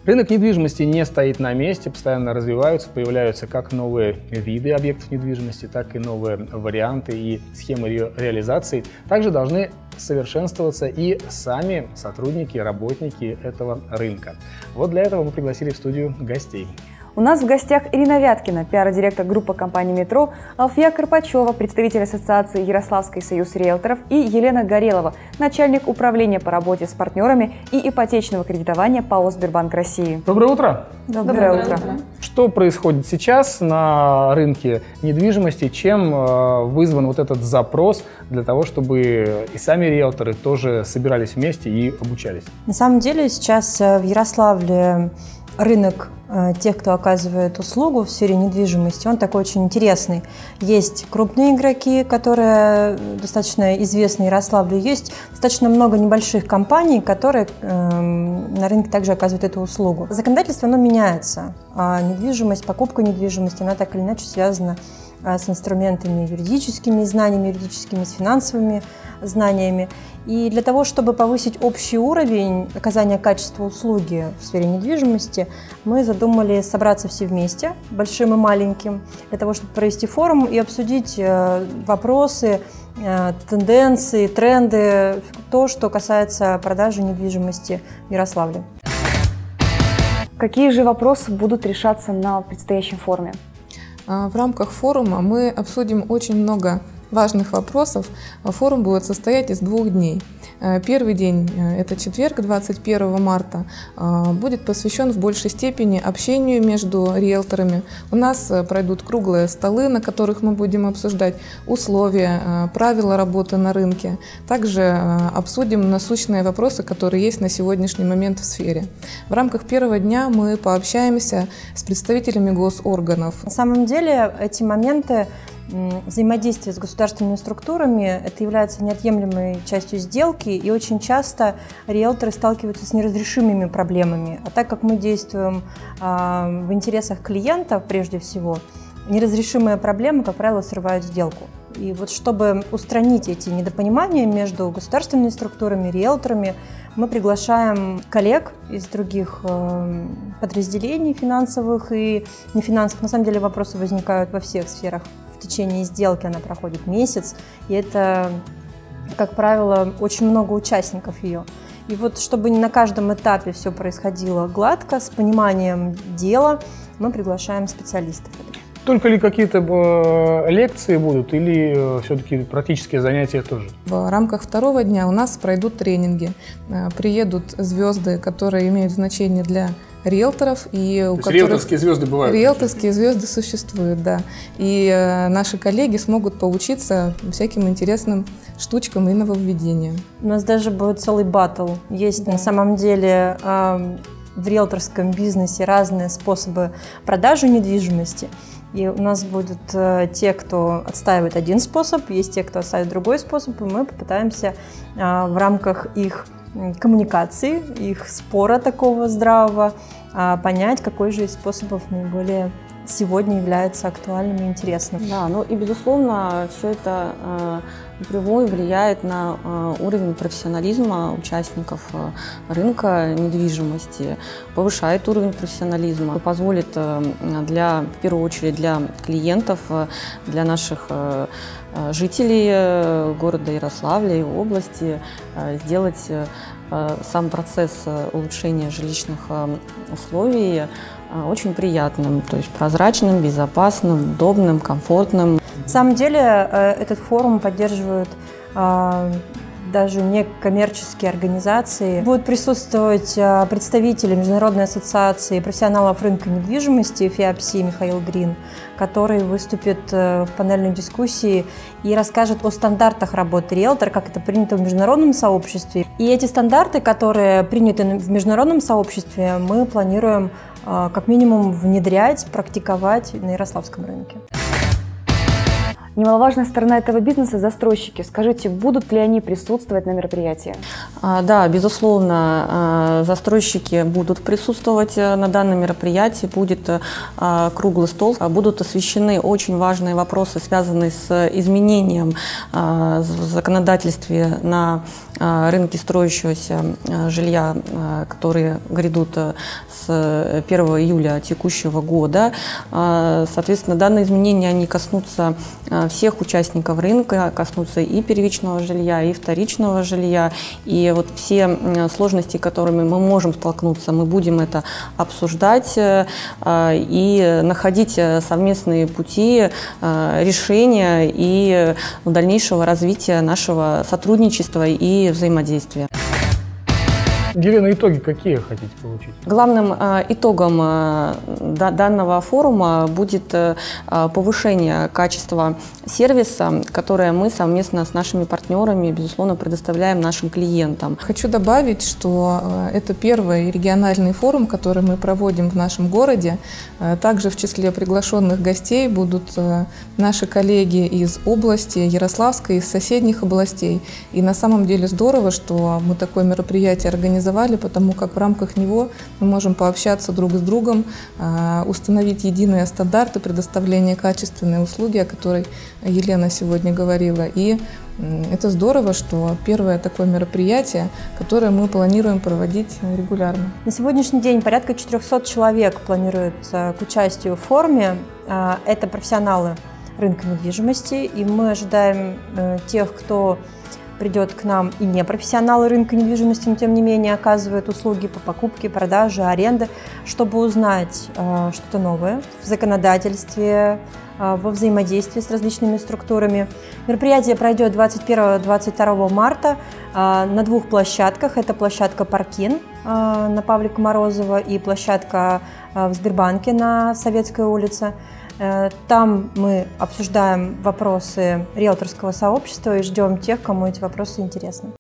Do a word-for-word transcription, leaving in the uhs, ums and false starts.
Рынок недвижимости не стоит на месте, постоянно развиваются, появляются как новые виды объектов недвижимости, так и новые варианты и схемы ее реализации. Также должны совершенствоваться и сами сотрудники, работники этого рынка. Вот для этого мы пригласили в студию гостей. У нас в гостях Ирина Вяткина, пиар-директор группы компании «Метро», Алфия Карпачева, представитель ассоциации «Ярославский союз риэлторов» и Елена Горелова, начальник управления по работе с партнерами и ипотечного кредитования ПАО «Сбербанк России». Доброе утро! Доброе, Доброе утро. утро! Что происходит сейчас на рынке недвижимости? Чем вызван вот этот запрос для того, чтобы и сами риэлторы тоже собирались вместе и обучались? На самом деле сейчас в Ярославле рынок тех, кто оказывает услугу в сфере недвижимости, он такой очень интересный. Есть крупные игроки, которые достаточно известны Ярославлю, есть достаточно много небольших компаний, которые э, на рынке также оказывают эту услугу. Законодательство, оно меняется, а недвижимость, покупка недвижимости, она так или иначе связана с инструментами юридическими, знаниями юридическими, с финансовыми знаниями. И для того, чтобы повысить общий уровень оказания качества услуги в сфере недвижимости, мы задумали собраться все вместе, большим и маленьким, для того, чтобы провести форум и обсудить вопросы, тенденции, тренды, то, что касается продажи недвижимости в Ярославле. Какие же вопросы будут решаться на предстоящем форуме? В рамках форума мы обсудим очень много важных вопросов. Форум будет состоять из двух дней. Первый день, это четверг, двадцать первого марта, будет посвящен в большей степени общению между риэлторами. У нас пройдут круглые столы, на которых мы будем обсуждать условия, правила работы на рынке. Также обсудим насущные вопросы, которые есть на сегодняшний момент в сфере. В рамках первого дня мы пообщаемся с представителями госорганов. На самом деле эти моменты взаимодействие с государственными структурами – это является неотъемлемой частью сделки, и очень часто риэлторы сталкиваются с неразрешимыми проблемами. А так как мы действуем а, в интересах клиента прежде всего, неразрешимые проблемы, как правило, срывают сделку. И вот чтобы устранить эти недопонимания между государственными структурами, риэлторами, мы приглашаем коллег из других э, подразделений финансовых и нефинансовых. На самом деле вопросы возникают во всех сферах. В течение сделки она проходит месяц, и это, как правило, очень много участников ее. И вот чтобы на каждом этапе все происходило гладко, с пониманием дела, мы приглашаем специалистов. Только ли какие-то э, лекции будут или э, все-таки практические занятия тоже? В рамках второго дня у нас пройдут тренинги. Э, приедут звезды, которые имеют значение для риэлторов. И у которых... риэлторские звезды бывают? Риэлторские звезды существуют, да. И э, наши коллеги смогут поучиться всяким интересным штучкам и нововведениям. У нас даже будет целый баттл. Есть да. на самом деле э, в риэлторском бизнесе разные способы продажи недвижимости. И у нас будут э, те, кто отстаивает один способ, есть те, кто отстаивает другой способ, и мы попытаемся э, в рамках их коммуникации, их спора такого здравого, э, понять, какой же из способов наиболее сегодня является актуальным и интересным. Да, ну и безусловно все это э, напрямую влияет на э, уровень профессионализма участников э, рынка недвижимости, повышает уровень профессионализма, позволит э, для, в первую очередь для клиентов, э, для наших э, жителей э, города Ярославля и области э, сделать э, сам процесс улучшения жилищных э, условий очень приятным, то есть прозрачным, безопасным, удобным, комфортным. На самом деле этот форум поддерживают даже некоммерческие организации. Будут присутствовать представители Международной ассоциации профессионалов рынка недвижимости ФИАПСИ Михаил Грин, который выступит в панельной дискуссии и расскажет о стандартах работы риэлтора, как это принято в международном сообществе. И эти стандарты, которые приняты в международном сообществе, мы планируем как минимум внедрять, практиковать на ярославском рынке. Немаловажная сторона этого бизнеса – застройщики. Скажите, будут ли они присутствовать на мероприятии? А, да, безусловно, застройщики будут присутствовать на данном мероприятии. Будет а, круглый стол. Будут освещены очень важные вопросы, связанные с изменением а, в законодательстве на рынки строящегося жилья, которые грядут с первого июля текущего года. Соответственно, данные изменения они коснутся всех участников рынка, коснутся и первичного жилья, и вторичного жилья. И вот все сложности, с которыми мы можем столкнуться, мы будем это обсуждать и находить совместные пути решения и дальнейшего развития нашего сотрудничества и взаимодействия. Елена, итоги какие хотите получить? Главным э, итогом э, да, данного форума будет э, повышение качества сервиса, которое мы совместно с нашими партнерами, безусловно, предоставляем нашим клиентам. Хочу добавить, что э, это первый региональный форум, который мы проводим в нашем городе. Э, также в числе приглашенных гостей будут э, наши коллеги из области Ярославской, из соседних областей. И на самом деле здорово, что мы такое мероприятие организовали, потому как в рамках него мы можем пообщаться друг с другом, установить единые стандарты предоставления качественной услуги, о которой Елена сегодня говорила. И это здорово, что первое такое мероприятие, которое мы планируем проводить регулярно. На сегодняшний день порядка четырёхсот человек планируется к участию в форуме. Это профессионалы рынка недвижимости, и мы ожидаем тех, кто придет к нам и не профессионалы рынка недвижимости, но тем не менее оказывают услуги по покупке, продаже, аренде, чтобы узнать э, что-то новое в законодательстве, э, во взаимодействии с различными структурами. Мероприятие пройдет двадцать первого — двадцать второго марта э, на двух площадках. Это площадка «Паркин» э, на Павлика Морозова и площадка э, в Сбербанке на Советской улице. Там мы обсуждаем вопросы риэлторского сообщества и ждем тех, кому эти вопросы интересны.